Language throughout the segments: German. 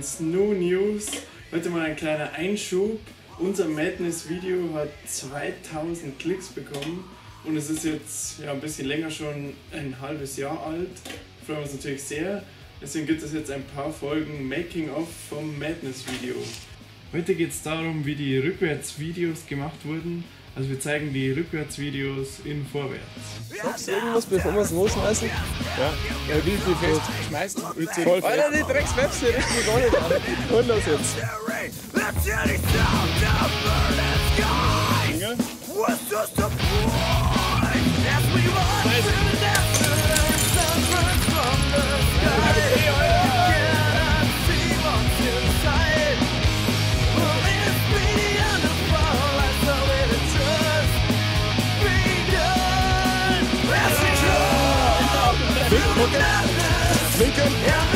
Snoo News. Heute mal ein kleiner Einschub. Unser Madness-Video hat 2000 Klicks bekommen und es ist jetzt ein bisschen länger schon ein halbes Jahr alt. Freuen wir uns natürlich sehr. Deswegen gibt es jetzt ein paar Folgen Making-of vom Madness-Video. Heute geht es darum, wie die Rückwärts-Videos gemacht wurden. Also wir zeigen die Rückwärts-Videos in Vorwärts. Sagst du irgendwas, bevor wir es losschmeißen? Ja. Wie viel fest schmeißen? Voll fest. Alter, die Drecks-Website richten wir gar nicht an. Und los jetzt. Winken.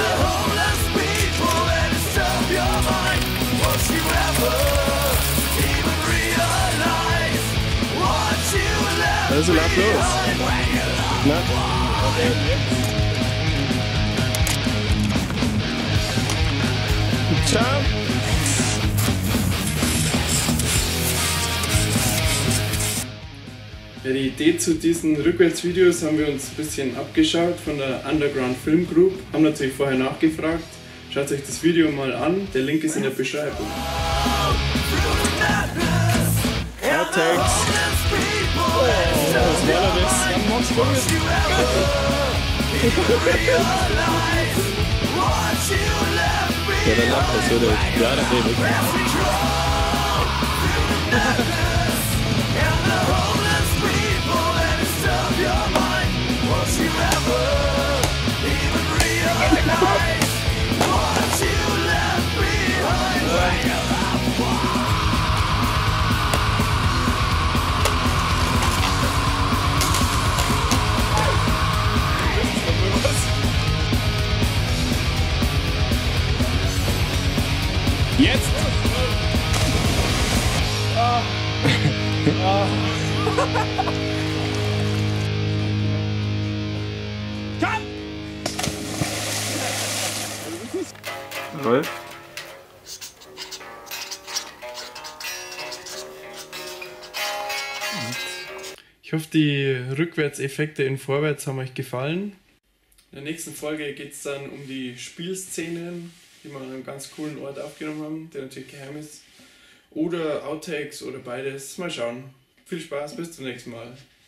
Also lauf los. Na? Ciao. Ja, die Idee zu diesen Rückwärtsvideos haben wir uns ein bisschen abgeschaut von der Underground Film Group, haben natürlich vorher nachgefragt. Schaut euch das Video mal an, der Link ist in der Beschreibung. Outtakes. Das war das. Ja, dann lacht das, oder? Ja, das redet. Jetzt! Komm! Rolf? Ich hoffe, die Rückwärtseffekte in Vorwärts haben euch gefallen. In der nächsten Folge geht es dann um die Spielszenen, die wir an einem ganz coolen Ort aufgenommen haben, der natürlich geheim ist. Oder Outtakes oder beides. Mal schauen. Viel Spaß, bis zum nächsten Mal.